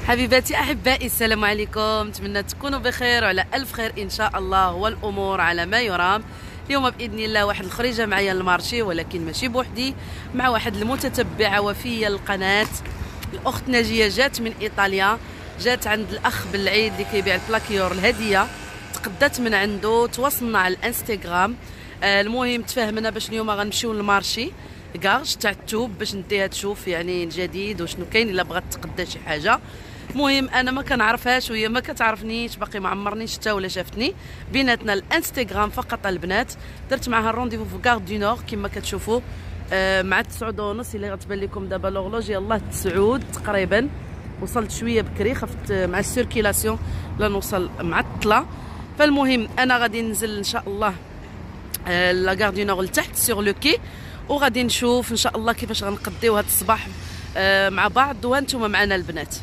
حبيباتي احبائي، السلام عليكم. نتمنى تكونوا بخير وعلى الف خير ان شاء الله، والامور على ما يرام. اليوم باذن الله واحد الخريجه معايا للمارشي، ولكن ماشي بوحدي، مع واحد المتتبعه وفيه للقناه. الاخت ناجيه جات من ايطاليا، جات عند الاخ بالعيد اللي كيبيع البلاكيور الهديه، تقدت من عنده، تواصلنا على الانستغرام. المهم تفاهمنا باش اليوم غنمشيو للمارشي كارج تاع التوب باش نديها تشوف يعني الجديد وشنو كاين الا بغات تقدا شي حاجه. المهم انا ما كنعرفهاش وهي ما كتعرفنيش، باقي ما عمرني شفتها ولا شافتني، بيناتنا الانستغرام فقط البنات. درت معها الرونديفو في كار دو نور كما كتشوفوا مع 9:30 اللي غتبان لكم دابا لوغلوج، يلاه 9 تقريبا. وصلت شويه بكري، خفت مع السيركيلاسيون لا نوصل معطله. فالمهم انا غادي ننزل ان شاء الله لا كار دو نور لتحت سور لو كي، وغادي نشوف ان شاء الله كيفاش غنقضيو هذا الصباح مع بعض وانتم معنا البنات.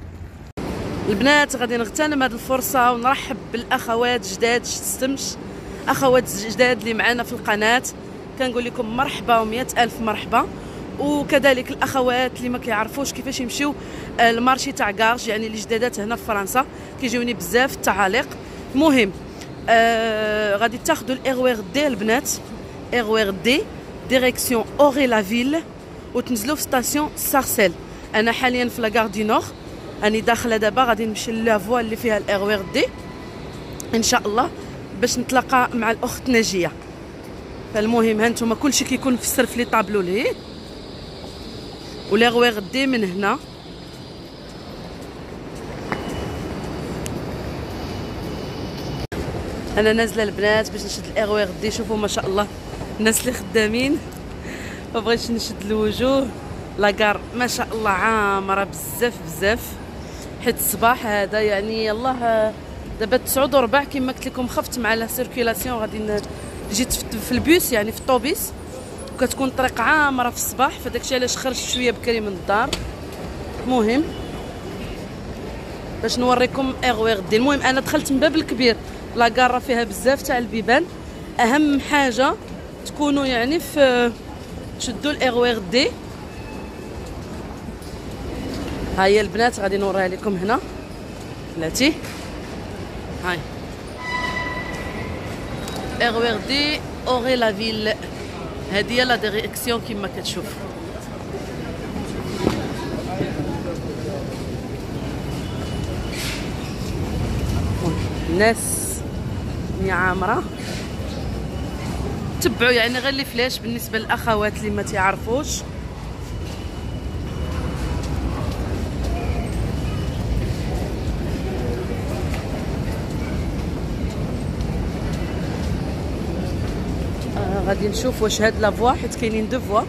غادي نغتنم هذه الفرصه ونرحب بالاخوات جداد شتستمش، اخوات جداد اللي معنا في القناه، كنقول لكم مرحبا و100 الف مرحبا. وكذلك الاخوات اللي ما كيعرفوش كيفاش يمشيو المارشي تاع كارج، يعني اللي جدادات هنا في فرنسا، كيجيوني بزاف التعاليق. المهم غادي تاخذوا الاغوير دي البنات، اغوير دي ديريكسيون اوري لا فيل، وتنزلوا في ستاسيون سارسيل. انا حاليا في لا كار دو نور، راني داخله دابا غادي نمشي لافوا اللي فيها الاغوير دي ان شاء الله باش نتلاقى مع الاخت ناجيه. فالمهم هانتوما كلشي كيكون في السرف لي طابلو ليه، والاغوير دي من هنا. انا نازله البنات باش نشد الاغوير دي. شوفوا ما شاء الله الناس اللي خدامين، ما بغيتش نشد الوجوه. لاكار ما شاء الله عامره بزاف بزاف، حيت الصباح هذا يعني يلاه دابا 9:15 كما قلت لكم. خفت مع لا سيركيلاسيون، غادي جيت في البيس يعني في الطوبيس، وكتكون الطريق عامره في الصباح، فداكشي علاش خرجت شويه بكري من الدار. المهم باش نوريكم اغوير دي. المهم انا دخلت من باب الكبير، لاكار فيها بزاف تاع البيبان. اهم حاجه تكونوا يعني في تشدوا الاغوير دي. ها هي البنات غادي نوريها لكم هنا بلاتي. هاي اغوير دي اوري لا فيل، هذه لا ديريكسيون كما كتشوف. الناس عامره، تبعوا يعني غير لي فلاش بالنسبه للاخوات اللي ما تعرفوش. غادي نشوف واش هاد لا فوا، حيت كاينين دو فوا.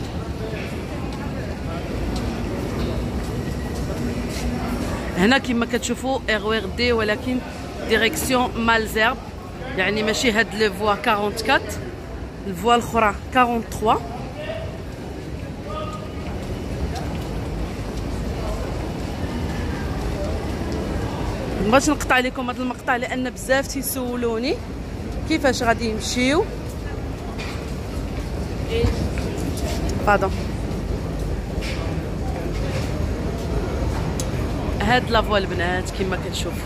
هنا كما كتشوفوا اغوير دي، ولكن ديريكسيون مالزيرب، يعني ماشي هاد لي فوا 44، الفوا الاخرى 43. مبغيتش نقطع لكم هذا المقطع لان بزاف تيسولوني كيفاش غادي يمشيو. باردون، هاد لافوا البنات كما كتشوفوا.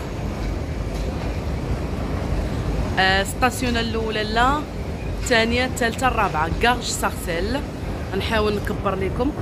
ستاسيون الاولى لا، الثانيه الثالثه الرابعه كارج سارسيل. غنحاول نكبر لكم.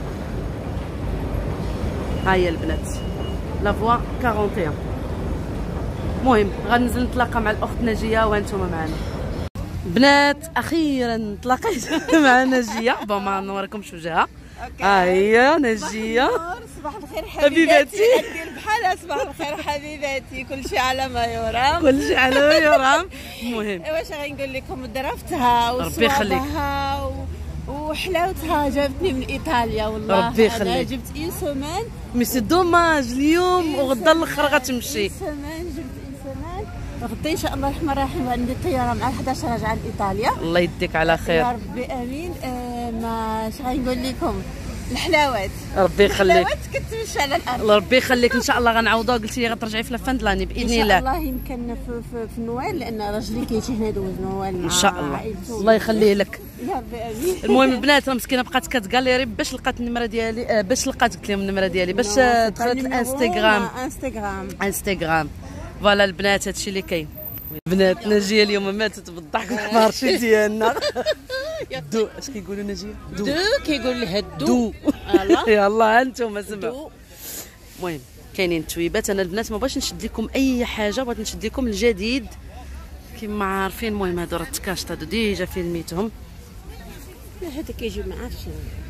ها هي البنات لافوا 41. المهم غننزل نتلاقى مع الاخت ناجيه وانتم معنا بنات. اخيرا تلاقيت مع ناجيه. بون ما نوريكمش وجهها. ها هي ناجيه. صباح الخير حبيباتي. دير بحالها. صباح الخير حبيباتي. كلشي على ما يرام، كلشي على ما يرام. المهم واش غنقول لكم، ظرفتها وصوابها وحلاوتها جابتني من ايطاليا والله. ربي يخليك. انا جبت اون سومان، مي سي دوماج اليوم وغدا الاخر غتمشي. اون سومان جبت اون سومان. غدا ان شاء الله الرحمن الرحيم عندي الطياره مع 11 راجعه لايطاليا. الله يديك على خير يا ربي امين. ما اش غنقول لكم، الحلاوات ربي يخليك. الحلاوات كتمشي على الارض. الله ربي يخليك ان شاء الله غنعوضوها. قلتي لي غترجعي في لافان دلاني باذن الله. ان شاء الله يمكن في نوال، لان راجلي كيجي هنا يدوز نوال مع ان شاء الله. عائلته. الله يخليه لك. يا ربي امين. المهم البنات راه مسكينه بقات كتقاليري باش لقات النمره ديالي، باش لقات قلت لهم النمره ديالي باش دخلت الانستغرام. فوالا البنات هادشي اللي كاين. البنات ناجيه اليوم ماتت بالضحك في المارشي ديالنا. دو اش كيقولوا ناجيه؟ دو كيقول لها دو. يلاه انتم سمعوا. المهم كاينين التويبات. انا البنات ما بغيتش نشد لكم اي حاجه، بغيت نشد لكم الجديد كما عارفين. المهم هادو راه تكاشط، هادو ديجا فيلميتهم. لا هذا كيجي ما عرفتش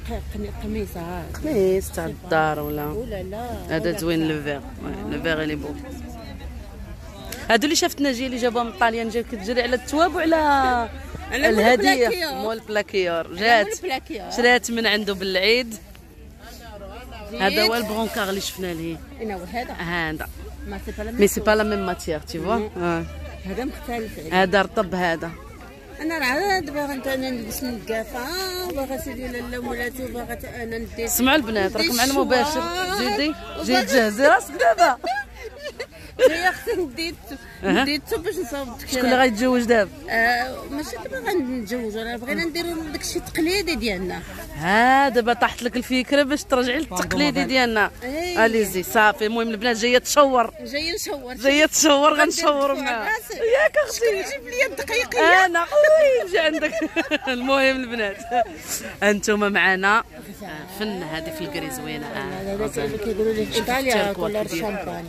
قميص تاع الدار ولا لا. هذا زوين لو فيغ اللي بو. هادو اللي شافت ناجيه اللي جابوها من طاليان جاي كتجري على التواب وعلى الهديه. مول بلاكيور جات شرات من عنده بالعيد. هذا هو البرونكار اللي شفنا ليه. هذا مي سي با لا ميم ماتيير تي فوا. هذا مختلف. هذا رطب. هذا انا راه باغا انا نلبس القافه، باغا سيدي لاله ولاتي، وباغا انا ندير. سمعوا البنات راكم معنا مباشر. زيدي جي تجهزي راسك دابا. هي اختي نديت باش نصاوب. شكون اللي غيتزوج دابا؟ ماشي دابا غنتزوجوا، راه بغينا نديروا داكشي التقليدي ديالنا. دابا طاحت لك الفكره باش ترجعي للتقليدي ديالنا. اليزي صافي. المهم البنات جايه تشور. جايه تشور غنشوروا معاها. ياك اختي جيب لي الدقيقيه. انا نجي عندك. المهم البنات انتم معنا فن هذه في الكري زوينه. كيقولوا لي ايطاليا كولور شامبان.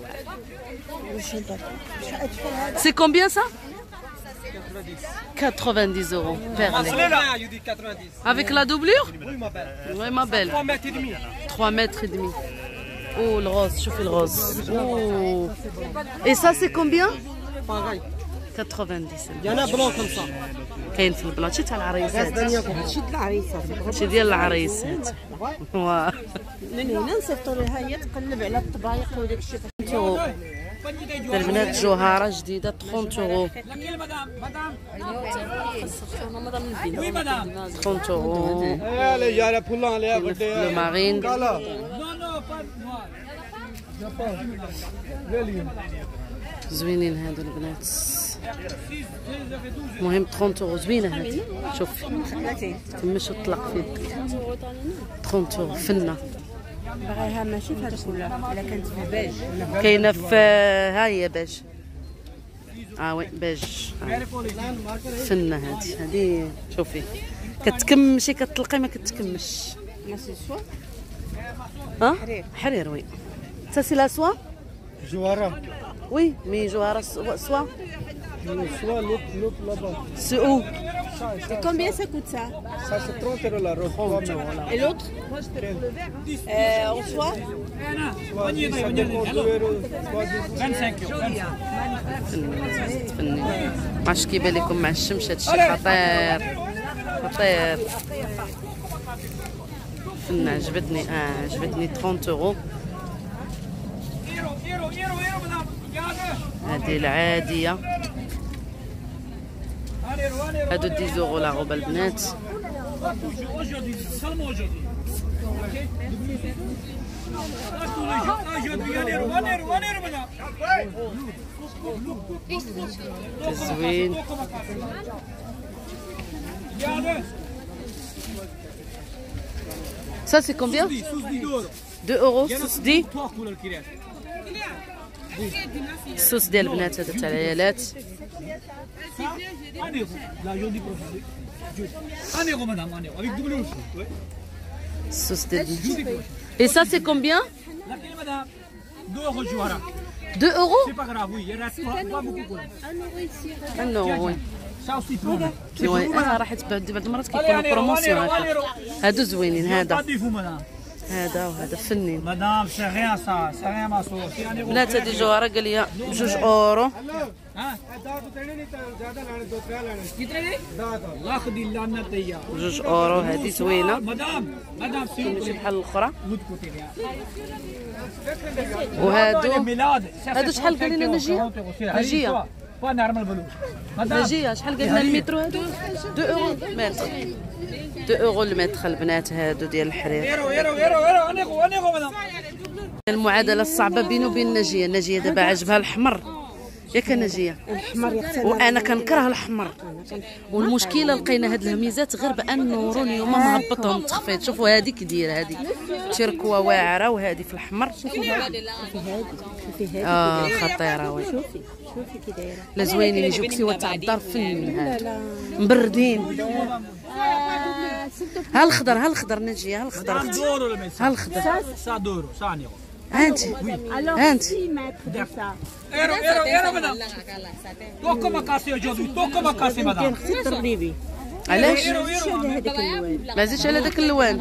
C'est combien ça? 90 euros. Perlé. Avec la doublure? Oui, ma belle. 3 mètres et demi. 3 mètres et demi. Oh, le rose, chauffez le rose. Oh. Et ça, c'est combien? Pareil. 90. Il y en a blanc comme ça. كاين في البلاط شي تاع العريسات. هادشي د العريسات. هادشي ديال العريسات. من هنا نصيفطوا لها هي تقلب على الطبايق وداك الشيء. 30 euros. البنات جوهره جديده 30 euros. 30 euros. Allez, il y a la poule, Le marine. زوينين هادو البنات. المهم 30 euros زوينه هادي. شوف تمش وطلق في يدك. 30 euros فنه. باغيها ماشي في هذا كله، الا كانت في بيج. كاينه في ها هي بيج. وي بيج. فنه هادي شوفي كتكمشي كتطلقي ما كتكمش. ماشي سوا حرير. وي ça c'est la soie. Jouara. Oui, mais Johara soie. Soit l'autre là-bas. C'est où? Et combien ça coûte ça? Ça c'est 30 euros la robe. Et l'autre? En soie? Ça dépend 2 euros. 25 euros. تفني. ما عرفتش كيبان لكم مع الشمس هادشي خطير. فن عجبتني. عجبتني 30 euros. هذه العادية. هادو 10 euros لا غوبة البنات. زوين. Ça c'est combien? 2 euros. سوسدي. السوس ديال البنات هذا تاع العيالات. السوس ديال البنات. Et ça c'est combien? 2 euros. 1 euro. وي راح بعد المرات كيكونوا بروموسيون. هادو زوينين. هذا فنين. مدام سي ريان سا سي ريان ما سو. بنات هادي جوهره قال لي 2 اورو. الله خدي لنا تيا 2 اورو. هادي زوينه. مدام ماشي بحال الاخرى. وهادو شحال قال لنا نجيه؟ Pas normal bleu. Madame. نجيه شحال قلنا المترو هادو 2 اورو المتر 2 اورو المتر البنات هادو ديال الحرير. يرو انيغو مدام. المعادله الصعبه بينه وبين نجيه. نجيه دابا عجبها الحمر ياك نجيه؟ الحمر يقتل. وانا كنكره الحمر. والمشكله لقينا هاد الهميزات غير بان نورون اليوم مهبطهم تخفيض. شوفوا هذه كي دايره هذه تركوه واعره وهذه في الاحمر. شوفي هذه خطيره وي. شوفي كي دايره. لا زوينين يجيو كسيوه تاع الدار فن هذا مبردين. ها الخضر نجيه. ها الخضر ها الخضر. Ça d'euro, ça en euros. انت انت Euro madame. Tocca ma casse aujourd'hui, tocca ma casse madame. اختي تضربي علاش هذاك اللون. ما زيدش على داك اللوان.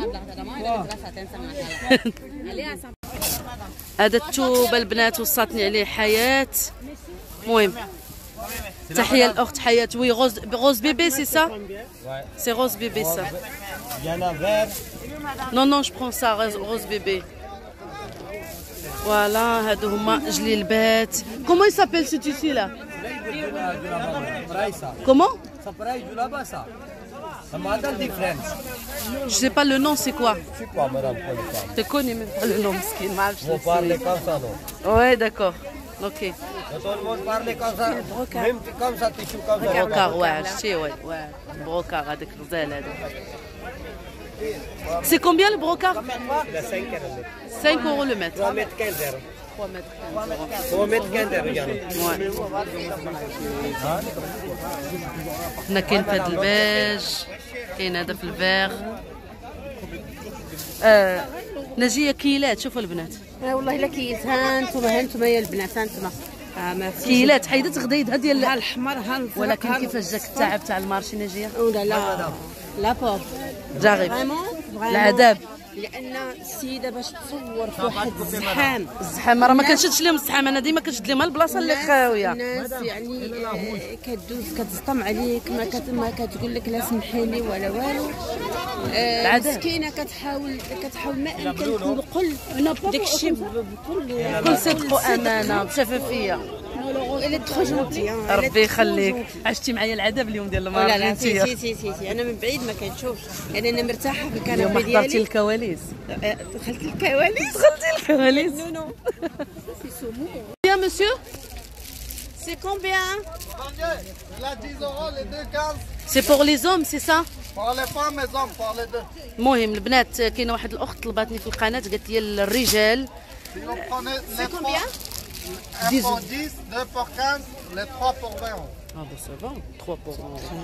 هذا الثوب البنات وصاتني عليه حياة. المهم تحية الأخت حياة. وي غوز بيبي سي سا سي غوز بيبي سا. نون نون جو برون سا غوز بيبي. فوالا هادو هما جليلبات. كومون يسابيل سو تيسي لا؟ كومون؟ Ça model différent. Je sais pas le nom, c'est quoi? Je sais pas, madame, quoi le parle. Je connais même pas le nom, مسكين ما عرفتش. Vous parlez comme ça, non? Ouais, d'accord. Ok. Tout le monde parle comme ça. Même comme ça, tu joues comme ça. بروكار واعر شتي واعر بروكار هذاك الغزال هذا. C'est combien le brocart? 5 euros le mètre. 3 mètres 15 euros. 3 mètres 3 mètres 15 euros, Yann. Ouais. هنا كاين في هذا البيج، كاين هذا في الفيغ. نجيه كيلات. شوفوا البنات والله الا كيس. ها انتم يا البنات. ها انتم كيلات. حيدت غدايدها ديال الحمر. ها الفرق. ولكن كيفاش جاك التعب تاع المارشي نجيه؟ لا بور جاغيب العذاب. لان السيده باش تصور في واحد الزحام. الزحام راه ما كنشدش لهم الزحام. انا ديما كنشد لهم البلاصه اللي خاويه. الناس يعني كدوز كتزطم عليك. ما كتقول لك لا سمحي لي ولا والو. مسكينه كتحاول ما امكن تنقل داك الشيء بكل صدق وامانه بشفافيه. اللي تخرجتي ربي يخليك. عشتي معايا العذاب اليوم ديال المراه. لا سي انا من بعيد ما كنشوفش. يعني انا مرتاحه في الكنبه اليوم ديالي. حضرتي الكواليس. دخلت الكواليس. نو يا مسيو. سي كومبيان؟ Là, 10 euros, les deux 15. سي بور لي زوم سي سا. Pour les femmes et hommes, pour les deux. المهم البنات كاينه واحد الاخت طلباتني في القناه قالت لي الرجال. Si vous prenez les C'est combien? 1 pour 10, 2 pour 15, les 3 pour 20 euros. Ah bah ça va. 3 pour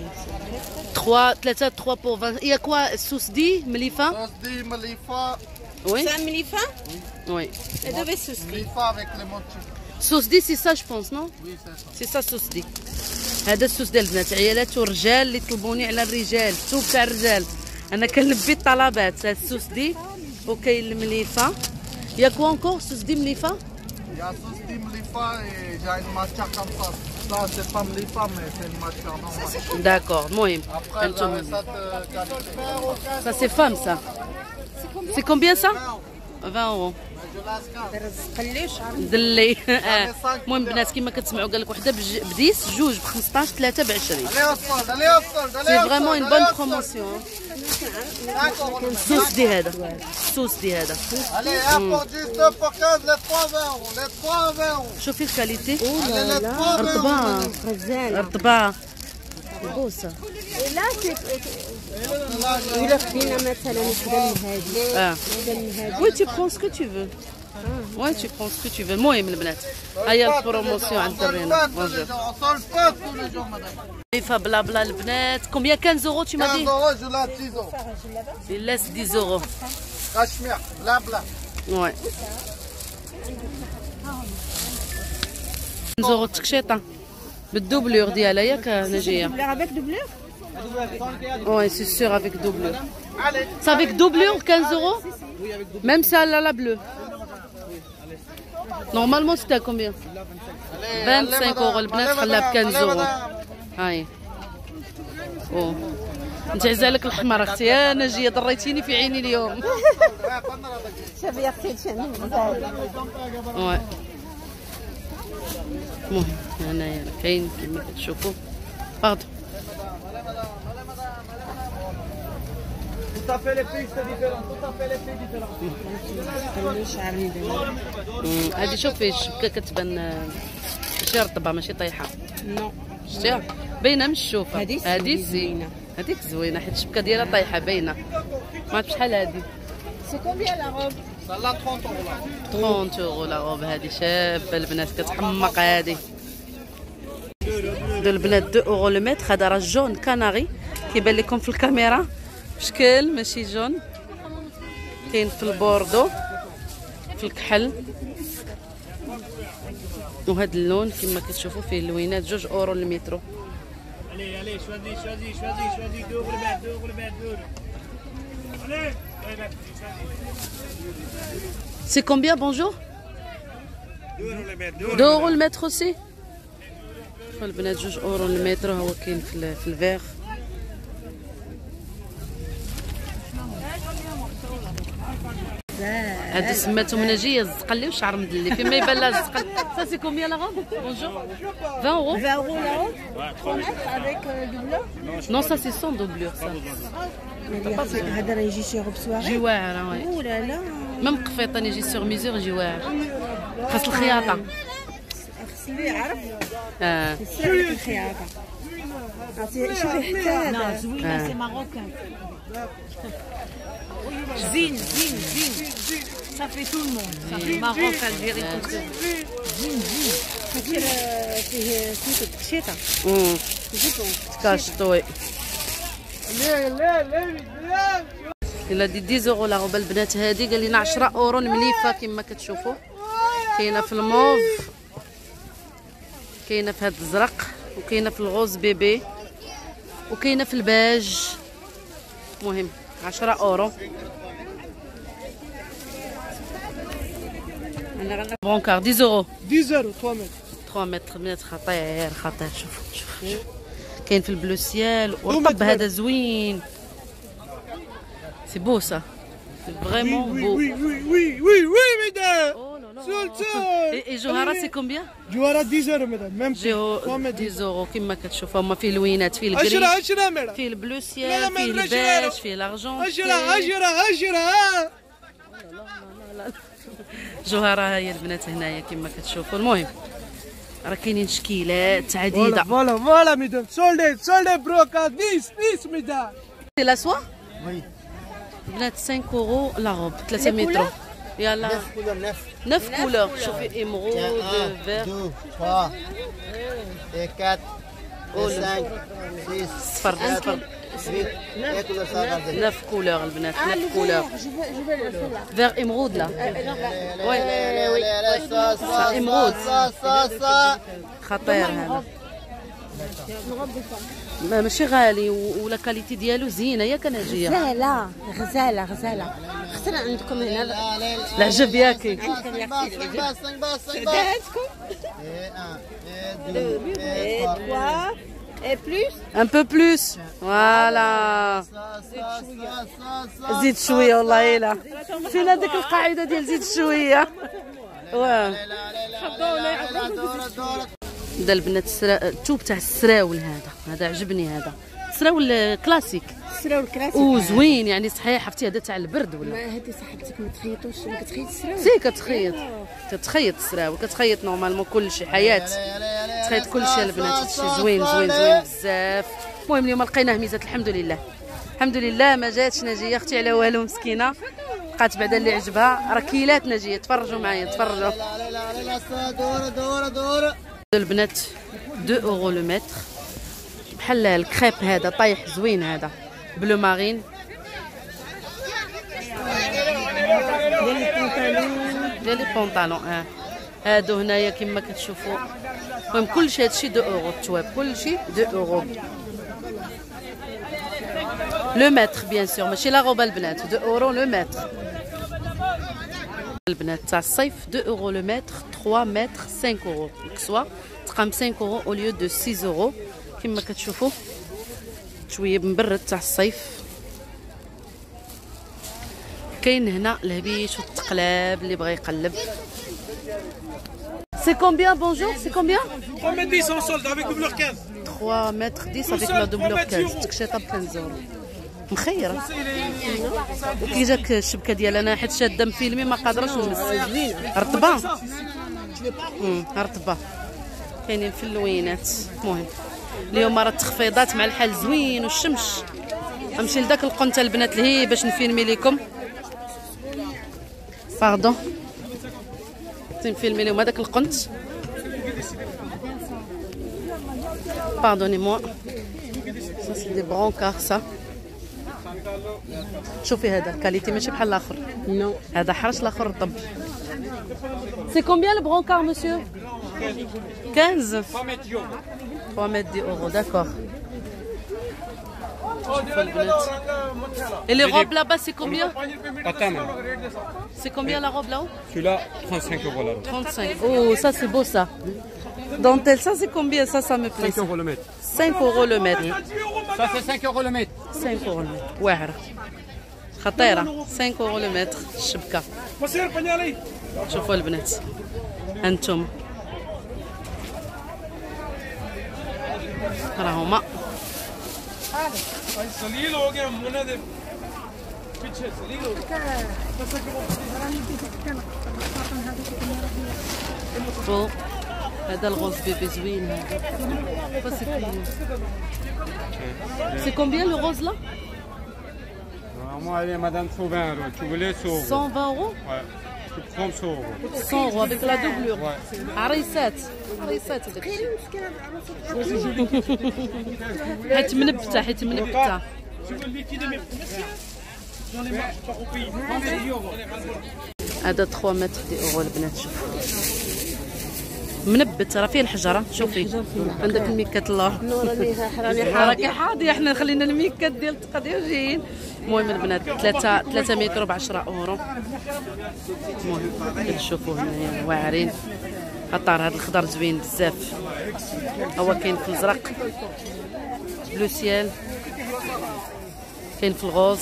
3 pour 20. Il y a quoi sauce دي مليفه؟ Sauce dit malifa, Oui. سام مليفه. Oui. هذا بس سوسكي. malifa avec les motifs. Sauce دي c'est ça je pense non? Oui, c'est ça. سي سا سوس دي. هذا السوس ديال البنات عيالات ورجال اللي طلبوني على الرجال. الثوب تاع الرجال انا كنلبي الطلبات. هاد السوس دي وكاين المليفه. يا كوا انكور سوس دي مليفه. Il y a sauce dit malifa et j'ai une matière comme ça. Ça, c'est pas malifa, mais c'est une matière normale. داكور. المهم Après, la انتم recette qualité. ça c'est femme ça. C'est combien ça? 20 euros. قليش دلي. المهم بنات كما كتسمعوا قال لك وحده بديس، جوج ب 15، ثلاثه ب 20. Allez au solde, allez au solde, allez سي au فريمون اون solde, بون allez au solde. بروموسيون. 5 euros. السوس دي هذا، السوس دي هذا. Allez, 1 pour 10, 2 pour 15, les 3 20 euros, les 3 20 euros. شوفي الكاليتي Allez, les 3 20 euros. رطبه غزاله. رطبه بوسه. لا الا خدينا مثلا وحده من هذه. وحده من هذه. وي tu prends ce que tu veux. وي tu prends ce que tu veux. المهم البنات هيا البروموسيون عند درينا. بونجور. On solde pas tous les jours, madame. مليفه بلا بلا البنات. Combien 15 euros tu m'as 15 dit? euros, je la 10 euros. Il laisse 10 euros. Cachemire, bla bla. Ouais. 15 euros التكشيطه بالدوبلور ديالها ياك نجيه؟ افيك دوبلور. Ouais, c'est sûr avec doublure. C'est avec doublure 15 euros? Même celle-là, la bleue. Normalement, c'était à combien? 25 euros. البنات خلاها ب 15 euros. هاي. اوه. انت عزالك الحمر اختي. يا نجيه ضريتيني في عيني اليوم. شوفي يا اختي شنو غزال. Ouais. المهم هنايا كاين كما كتشوفوا باردون. Tout à fait les prix c'est différent. Tout à fait les prix différents. هادي شوفي الشبكه كتبان ماشي رطبه ماشي طايحه. نو شتيها باينه من الشوفه. هادي زوينه. هذيك زوينه حيت الشبكه ديالها طايحه باينه. ما عرفت شحال هادي. سي كومبيان لا روب؟ Celle-là 30 euros là. 30 اورو لا روب. هادي شابه البنات كتحمق هادي. دول البنات 2 اورو لو متر. هذا راه جون كناري كيبان لكم في الكاميرا بشكل ماشي جون. كاين في البوردو في الكحل وهذا اللون كما كتشوفوا فيه اللوينات 2 اورو المترو. Allez, allez, choisis, choisis, choisis, choisis. 2 euros le mètre, 2 euros le mètre, 2 euros. Allez, allez, choisis. C'est combien bonjour? 2 euros le mètre, 2 اورو المتر aussi. البنات 2 اورو المتر هو كاين في الفيغ. هادو سماتهم نجيه الزقلي وشعر مدلي فيما يبان لها الزقل. سا سي كومبيان لا روب بونجور؟ 20 اورو. 20 euros la robe 3 mètres avec doubleur. Non ça c'est sans doublure ça. هذا راه يجي شي روب سواغي. يجي واعر وي. ولا لا ميم قفيطان يجي سور ميزور يجي واعر. خاص الخياطه. خصني يعرف اه يسرع لك الخياطه. عرفتي شوفي حتى هذا زوينه سي ماروكان زين زين زين صافي تو الموند صافي ماروك الجيري زين زين هادشي راه فيه سميتو تكشيطه جيبون كاشطوي. الا دي 10 اورو لا روب البنات. هادي قال لنا 10 اورو مليفه كما كتشوفوا. كاينه في الموف كاينه في هاد الزرق وكاينه في الغوز بيبي وكاينه في الباج. مهم 10 اورو. برونكار 10 اورو. 10 euros 3 mètres. 3 متر بنات خطير خطير. شوفوا كاين في البلو سيال ورطب هذا زوين. سي بو سا فريمون بو. Oui, oui, oui, oui, mesdames. Oh là là. Sol, sol. Et Johara c'est combien? Johara 10 euros, madame. Même prix. جيو 3 mètres. 10 اورو كما كتشوفوا. هما فيه لوينات فيه الكري 10 10 madame. فيه البلو لا، سيال ما فيه بلاش الباج غيره. فيه لارجون. 10 10 جوهرة هي البنات هنايا كما كتشوفوا. المهم راه كاينين شكيلات عديده. Voilà, voilà, mesdames. Soldez, brocade. 10, mesdames. سي لا سوا وي بنات 5 اورو لا روب 3 متر. يلا 9 كولور. شوفي ايمرود فير 2 3 et 4 et 5 6 صفر صفر 8 couleurs ça va. 9 كولور البنات 9 كولور. فير ايمرود لا وي ça émeraude. ça خطير هذا. ماشي غالي ولا كاليتي ديالو زينه ياك ناجيه. غزاله غزاله غزاله. خسر عندكم هنا العجب ياكي. عندكم يا اختي العجب. 5 bas عندكم et 1 et 2 et 3 et plus ان بو بلوس فوالا. ça زيد شويه والله الا فين هذيك القاعده ديال زيد شويه. واه دا البنات الثوب تاع السراول هذا عجبني. هذا سراول كلاسيك السراول كلاسيك وزوين يعني صحيح. عرفتي هذا تاع البرد ولا ما هذه صاحبتك ما تخيطوش ما كتخيط السراول. سي كتخيط السراول كتخيط نورمالمون كلشي حياه تخيط كلشي البنات. هادشي زوين زوين زوين بزاف. المهم اليوم لقيناه ميزات الحمد لله الحمد لله. ما جاتش ناجيه اختي على والو مسكينه بقات بعدا اللي عجبها. راه كيلات ناجيه. تفرجوا معايا تفرجوا. البنات 2 اورو لو متر. بحال الكريب هذا طايح زوين. هذا بلو مارين ديال لي بونطالون. هادو هنايا كما كتشوفوا. المهم كلشي هادشي 2 اورو. التواب كلشي 2 اورو لو متر بيان سور ماشي لا روبا البنات. 2 اورو لو متر. البنات تاع الصيف 2 اورو لو متر. 3 متر 5 اورو. الكسوه تقام 5 اورو او ليو دو 6 اورو كما كتشوفوا. شويه مبرد تاع الصيف. كاين هنا الهبيش والتقلاب اللي بغى يقلب C'est combien, bonjour? C'est combien? 3 mètres 10 en solde avec doubleur 15. 3 mètres 10 avec la doubleur 15. تكشيطه ب 15 يورو. مخيره. وكي جاك الشبكه ديال انا حيت شاده مفيلمي ما قادراش نلبس. رطبه. رطبه. كاينين في اللوينات. المهم اليوم راه التخفيضات مع الحال زوين والشمس. غنمشي لذاك القنت البنات لهي باش نفيلمي لكم. باردون. نفيلمي لهم هذاك القنت. Pardonnez-moi. Ça c'est des brancards ça. شوفي هذا كاليتي ماشي بحال الاخر. نو. هذا حرش الاخر رطب. C'est combien le brancard monsieur? 15. 3 mètres 10 euros, d'accord. Et les robes là-bas c'est combien? C'est combien la robe là-haut? Celui-là, 35 euros là. 35. Oh, ça c'est beau ça. Dentelle, ça c'est combien? Ça me plaît. 5 euros le mètre. 5 euros le mètre. Ça c'est 5 euros le mètre. 5 euros le mètre. واعرة. خطيرة. 5 euros le mètre. الشبكة. شوفوا البنات. أنتم. راهما. بو هذا الغوز بيبي زوين هذا. سي كومبيان لو غوز لا؟ Moi, allez, madame, 120 euros. Tu voulais 100 euros. 120 euros. Ouais. Tu prends 100 euros. 100 euros avec la doublure. Ouais. عريسات عريسات هذاك حيت منبته حيت منبته. هذا 3 متر دي اورو البنات. شوفوا منبت راه فيه الحجره. شوفي عندك الميكات الله راكي حاضيه. احنا خلينا الميكات ديال التقدير جايين. المهم البنات 3 متر ب 10 اورو. المهم تشوفوا هنايا واعرين. خطر هذا الخضر زوين بزاف. هو كاين في الازرق بلو سيال، كاين في الغوص.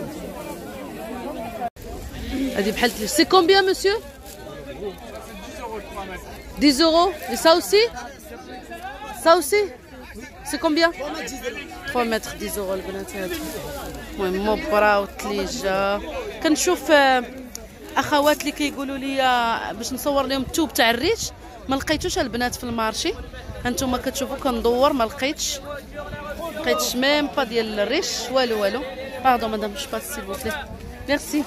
هذه بحال سي كومبيان مسيو؟ 10 euros. Et ça aussi? Ça aussi? C'est combien? 3 mètres 10 euros البنات هذا. المهم مبرة وثليجة. كنشوف اخوات اللي كيقولوا لي باش نصور لهم التوب تاع الريش ما لقيتوش البنات في المارشي. هانتوما كتشوفوا كندور ما لقيتش ميم با ديال الريش والو والو. باردون مدام جو باس سيل بوبلي. ميرسي.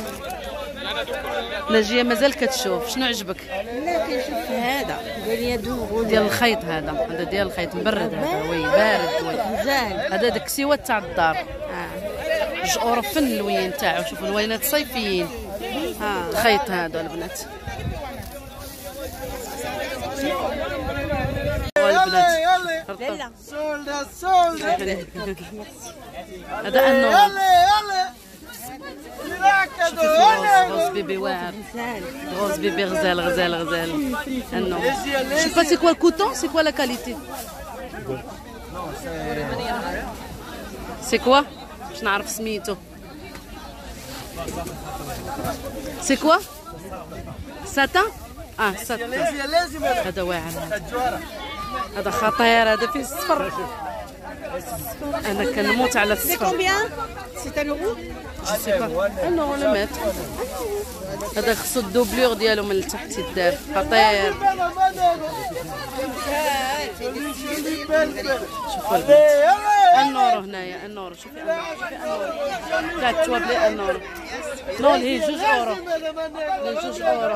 ناجيه مازال كتشوف. شنو عجبك؟ لا كنشوف هذا ديال الخيط. هذا ديال الخيط مبرد. هذا وي بارد وي مزال. هذا داك السيوات تاع الدار. 2 اورو فن اللوين تاعو. شوفوا اللوينات صيفيين. الخيط هذا البنات. والبنات هذا انو غوز بيبي واعر. غوز بيبي غزال غزال غزال. انو je sais pas c'est quoi le coton, c'est quoi la qualité? C'est quoi? باش نعرف سميتو. C'est quoi? ساتان؟ ساتان. هذا واعر. هذا خطير. هذا فيه الصفر. انا كنموت على الصفر. C'est un euro. جو سي با. انو لو متر. هذا خصو الدوبلور ديالو من التحت يدار. خطير. شوفوا البنات. النور هنايا. النور شوفي النور. تاع التوابلي النور. نو هي 2 اورو. 2 اورو.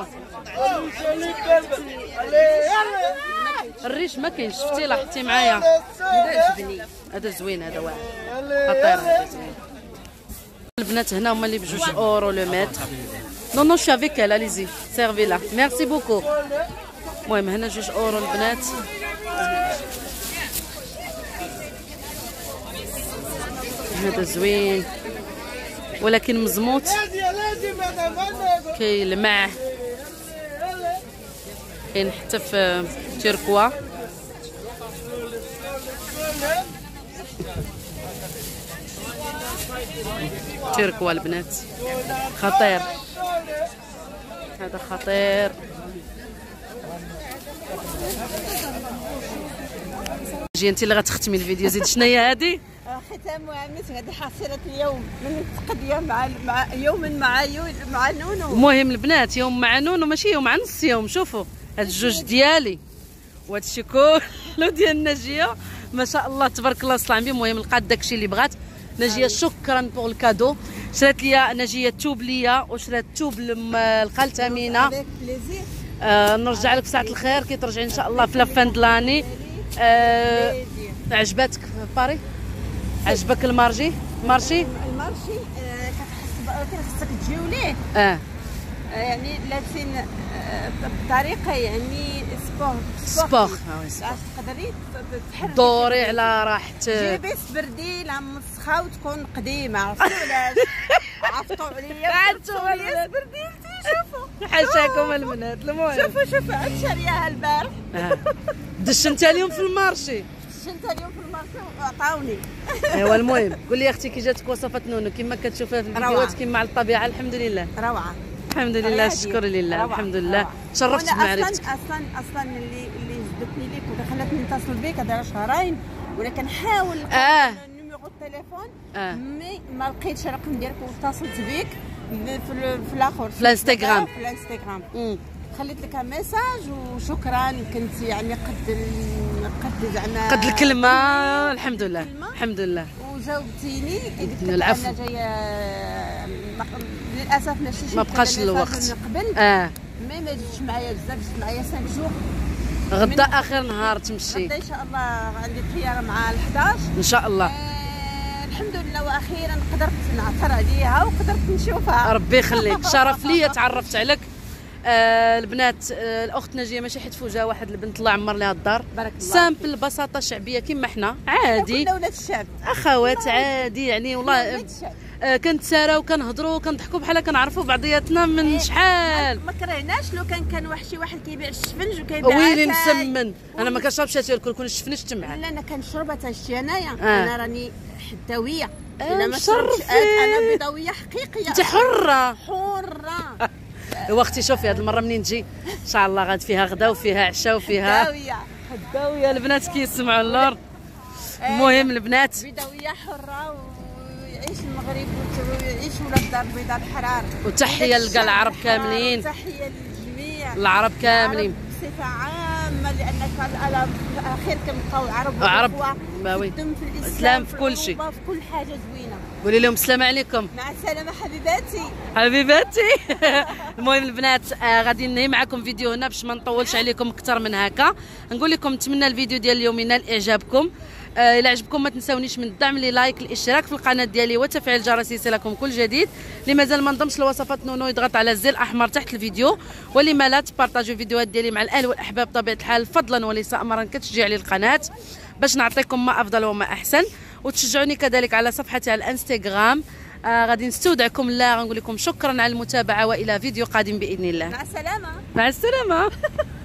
الريش ما كاينش. شفتي لاحظتي معايا؟ هذا عجبني. هذا زوين. هذا واعر خطير. هذا زوين. البنات هنا هما اللي ب2 اورو لو متر. نو نو شو افيك elle allez-y servez là merci beaucoup. المهم هنا 2 اورو البنات. هذا زوين ولكن مزموط كيلمع. كاين حتى في تركوا. تركوا البنات. خطير. هذا خطير. جي انت اللي غتختمي الفيديو. زيد شنو هي هذه؟ ختام وامس هذه حصيله اليوم من التقضيه مع يوم مع نونو. المهم البنات يوم مع نونو ماشي يوم مع نص يوم. شوفوا هاد الجوج ديالي وهاد الشيء كله ديال نجيه ما شاء الله تبارك الله صلى على النبي. المهم لقات داكشي اللي بغات نجيه. شكرا بوغ الكادو. شرات ليا نجيه توب ليا وشرات توب لخالتها امينه. نرجع لك ساعه الخير كي ترجعي ان شاء الله في لافان دلاني. عجباتك باري؟ عجبك المارشي؟ المارشي كان خصك تجيو ليه. يعني لازم بطريقه يعني سبور تقدري تحركي دوري على راحتك. جيبي سبردي لا مسخه وتكون قديمه. عرفتوا علاش؟ عرفتوا عليا عرفتوا عليا سبرديلتي. شوفوا حاشاكم البنات. المهم شوفوا عاد شارياها البارح. دش انت اليوم في المارشي؟ دشنت اليوم في المارشي وعطاوني. ايوا المهم قول لي اختي كي جاتك وصفه نونو كما كتشوفها في الفيديوهات كما على الطبيعه؟ الحمد لله روعه. الحمد لله الشكر لله. الحمد لله شرفت بمعرفتك. اصلا اللي جبدتني ليك وخلاتني نتصل بك هذا شهرين ولا كنحاول نيميرو التليفون مي ما لقيتش الرقم ديالك واتصلت بك في الاخر في الانستغرام. خليت لك ميساج وشكرا. كنت يعني قد زعما قد الكلمه. الحمد لله الحمد لله. وجاوبتيني قلت لك انا جايه للاسف ما بقاش الوقت من قبل. مي ما جيتش معايا بزاف. جيت معايا 5 جوع. غدا اخر نهار تمشي غدا ان شاء الله. عندي طياره مع 11 ان شاء الله. الحمد لله واخيرا قدرت نعثر عليها وقدرت نشوفها. ربي يخليك. شرف ليا تعرفت عليك. البنات الاخت نجيه ماشي حيت فوجها واحد البنت الله يعمر لها الدار. بارك الله. سامبل بساطه شعبيه كما حنا عادي. كنا ولاد الشعب اخوات عادي يعني والله. كنت ساره وكنهضروا وكنضحكوا بحال كنعرفوا بعضياتنا من شحال. ما كرهناش لو كان شي واحد كيبيع الشفنج وكيبيع ويلي مسمن. انا ما كنشربش اتاي الكل. كون الشفنج تمعن. لا انا كنشرب حتى شتي انايا. انا راني حداويه. انا ما شربتش. انا بيضاويه حقيقيه. انت حره. واختي شوفي هذه المره منين تجي ان شاء الله غاد فيها غدا وفيها عشاء وفيها حداويه. البنات كيسمعوا اللور. المهم البنات بدويه حره ويعيش المغرب ويعيش ولاد الدار البيضاء الحرار. وتحيه لكاع العرب كاملين. تحيه للجميع العرب كاملين بصفه عامه لانك على اخر كنبقاو عرب في الاسلام في كل شيء في كل حاجه زوينه. قولي لهم السلام عليكم. مع السلامه حبيباتي. المهم البنات غادي ننهي معكم فيديو هنا باش ما نطولش عليكم اكثر من هكا. نقول لكم نتمنى الفيديو ديال اليوم ينال اعجابكم. الى عجبكم ما تنساونيش من الدعم لي لايك الاشتراك في القناه ديالي وتفعيل الجرس يصلكم كل جديد. اللي مازال ما انضمش لوصفات نونو يضغط على الزر الاحمر تحت الفيديو. واللي ما لا تبارطاجيو الفيديوهات ديالي مع الاهل والاحباب بطبيعه الحال فضلا وليس امرا كتشجيع للقناه باش نعطيكم ما افضل وما احسن. وتشجعوني كذلك على صفحتي على الانستغرام. غادي نستودعكم الله. غنقول لكم شكرا على المتابعه والى فيديو قادم باذن الله. مع السلامه.